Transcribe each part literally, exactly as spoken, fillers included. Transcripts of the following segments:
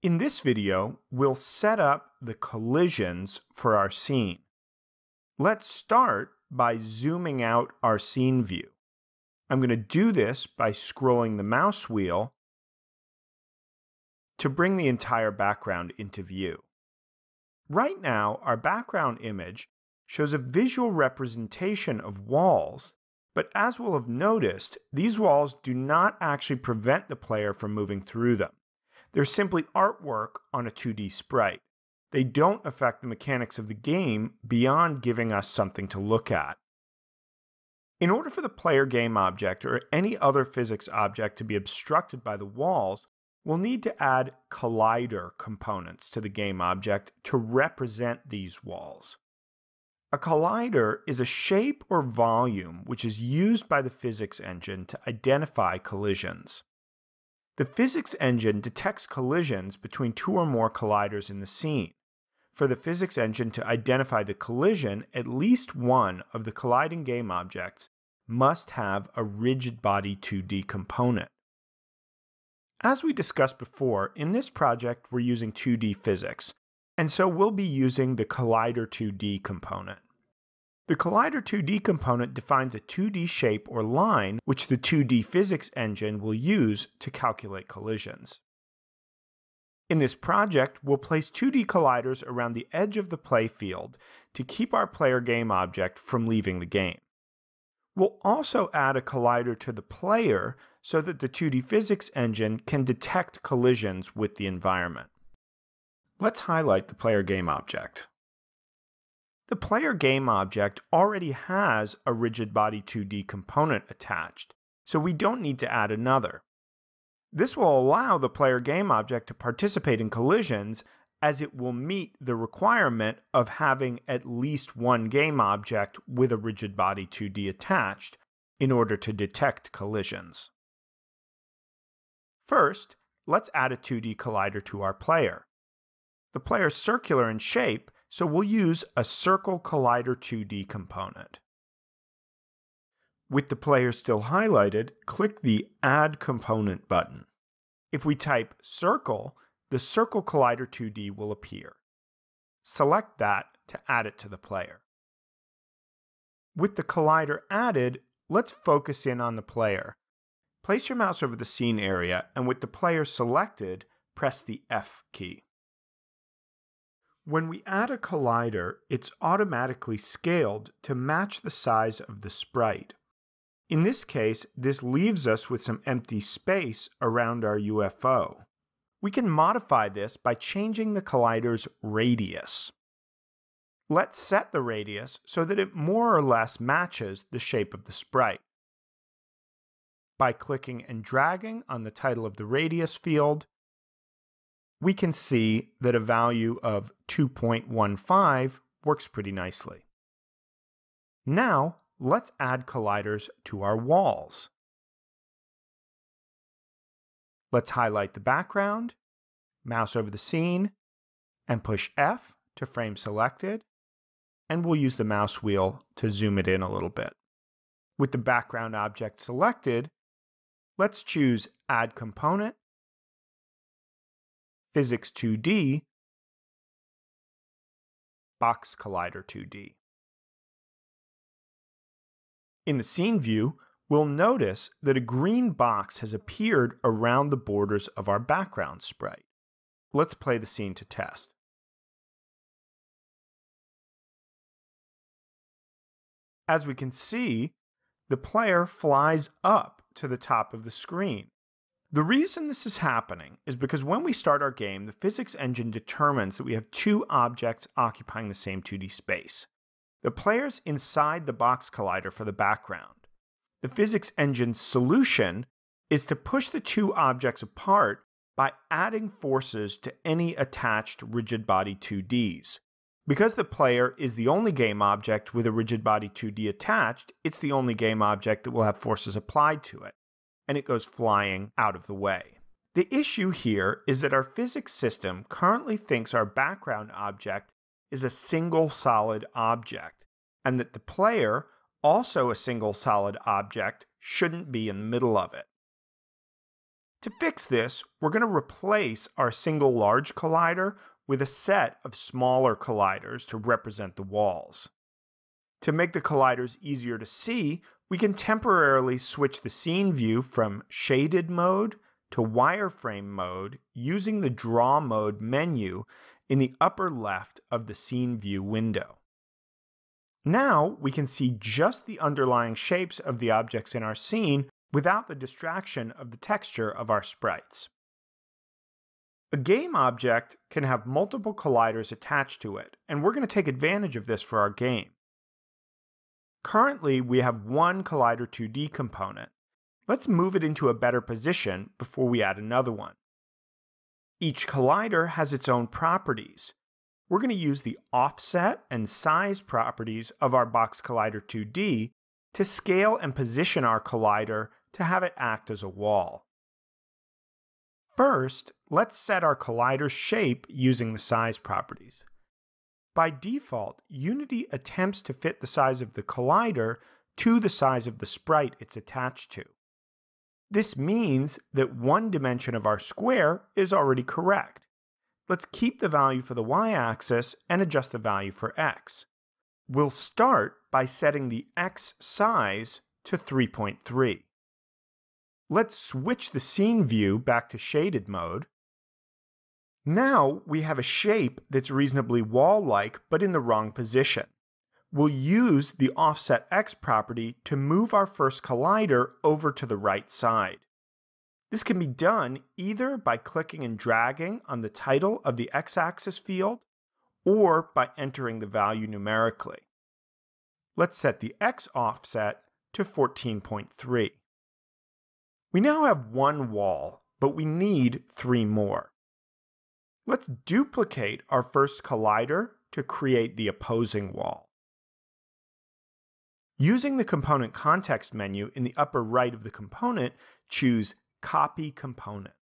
In this video, we'll set up the collisions for our scene. Let's start by zooming out our scene view. I'm going to do this by scrolling the mouse wheel to bring the entire background into view. Right now, our background image shows a visual representation of walls, but as we'll have noticed, these walls do not actually prevent the player from moving through them. They're simply artwork on a two D sprite. They don't affect the mechanics of the game beyond giving us something to look at. In order for the player game object or any other physics object to be obstructed by the walls, we'll need to add collider components to the game object to represent these walls. A collider is a shape or volume which is used by the physics engine to identify collisions. The physics engine detects collisions between two or more colliders in the scene. For the physics engine to identify the collision, at least one of the colliding game objects must have a rigid body two D component. As we discussed before, in this project we're using two D physics, and so we'll be using the collider two D component. The collider two D component defines a two D shape or line which the two D physics engine will use to calculate collisions. In this project, we'll place two D colliders around the edge of the playfield to keep our player game object from leaving the game. We'll also add a collider to the player so that the two D physics engine can detect collisions with the environment. Let's highlight the player game object. The player game object already has a rigid body two D component attached, so we don't need to add another. This will allow the player game object to participate in collisions as it will meet the requirement of having at least one game object with a rigid body two D attached in order to detect collisions. First, let's add a two D collider to our player. The player is circular in shape, so we'll use a circle collider two D component. With the player still highlighted, click the Add Component button. If we type circle, the circle collider two D will appear. Select that to add it to the player. With the collider added, let's focus in on the player. Place your mouse over the scene area, and with the player selected, press the F key. When we add a collider, it's automatically scaled to match the size of the sprite. In this case, this leaves us with some empty space around our U F O. We can modify this by changing the collider's radius. Let's set the radius so that it more or less matches the shape of the sprite. By clicking and dragging on the title of the radius field, we can see that a value of two point one five works pretty nicely. Now, let's add colliders to our walls. Let's highlight the background, mouse over the scene, and push F to frame selected, and we'll use the mouse wheel to zoom it in a little bit. With the background object selected, let's choose Add Component, Physics two D, Box Collider two D. In the scene view, we'll notice that a green box has appeared around the borders of our background sprite. Let's play the scene to test. As we can see, the player flies up to the top of the screen. The reason this is happening is because when we start our game, the physics engine determines that we have two objects occupying the same two D space. The player's inside the box collider for the background. The physics engine's solution is to push the two objects apart by adding forces to any attached rigid body two Ds. Because the player is the only game object with a rigid body two D attached, it's the only game object that will have forces applied to it, and it goes flying out of the way. The issue here is that our physics system currently thinks our background object is a single solid object, and that the player, also a single solid object, shouldn't be in the middle of it. To fix this, we're going to replace our single large collider with a set of smaller colliders to represent the walls. To make the colliders easier to see, we can temporarily switch the scene view from shaded mode to wireframe mode using the Draw Mode menu in the upper left of the scene view window. Now we can see just the underlying shapes of the objects in our scene without the distraction of the texture of our sprites. A game object can have multiple colliders attached to it, and we're going to take advantage of this for our game. Currently, we have one Collider two D component. Let's move it into a better position before we add another one. Each collider has its own properties. We're going to use the offset and size properties of our Box Collider two D to scale and position our collider to have it act as a wall. First, let's set our collider's shape using the size properties. By default, Unity attempts to fit the size of the collider to the size of the sprite it's attached to. This means that one dimension of our square is already correct. Let's keep the value for the y-axis and adjust the value for x. We'll start by setting the x size to three point three. Let's switch the scene view back to shaded mode. Now we have a shape that's reasonably wall-like but in the wrong position. We'll use the offset x property to move our first collider over to the right side. This can be done either by clicking and dragging on the title of the x-axis field or by entering the value numerically. Let's set the x offset to fourteen point three. We now have one wall, but we need three more. Let's duplicate our first collider to create the opposing wall. Using the Component Context menu in the upper right of the component, choose Copy Component.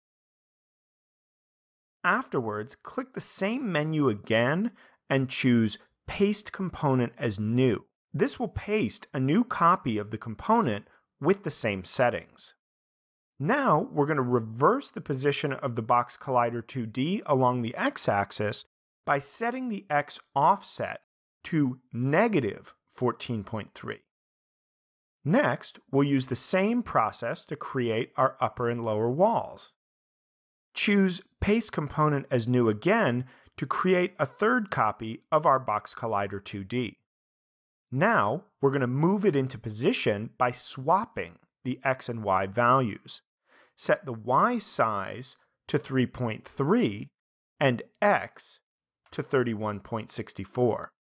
Afterwards, click the same menu again and choose Paste Component as New. This will paste a new copy of the component with the same settings. Now we're going to reverse the position of the Box Collider two D along the x-axis by setting the x offset to negative fourteen point three. Next, we'll use the same process to create our upper and lower walls. Choose Paste Component as New again to create a third copy of our Box Collider two D. Now, we're going to move it into position by swapping the x and y values. Set the y size to three point three and x to thirty-one point six four.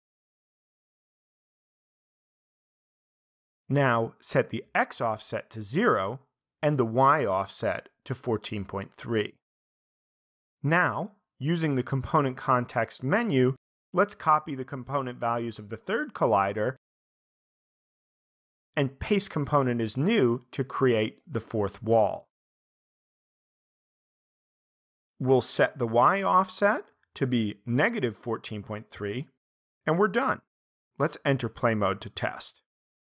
Now set the x offset to zero and the y offset to fourteen point three. Now, using the Component Context menu, let's copy the component values of the third collider and paste Component as New to create the fourth wall. We'll set the y offset to be negative fourteen point three, and we're done. Let's enter play mode to test.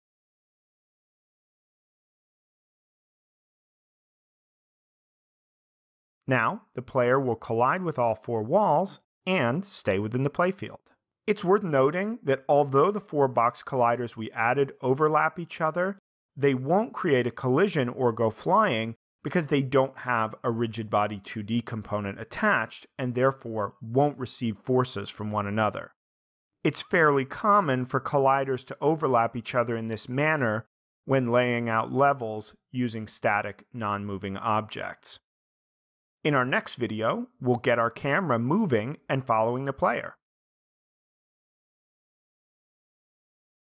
Now, the player will collide with all four walls and stay within the playfield. It's worth noting that although the four box colliders we added overlap each other, they won't create a collision or go flying because they don't have a rigid body two D component attached and therefore won't receive forces from one another. It's fairly common for colliders to overlap each other in this manner when laying out levels using static, non-moving objects. In our next video, we'll get our camera moving and following the player.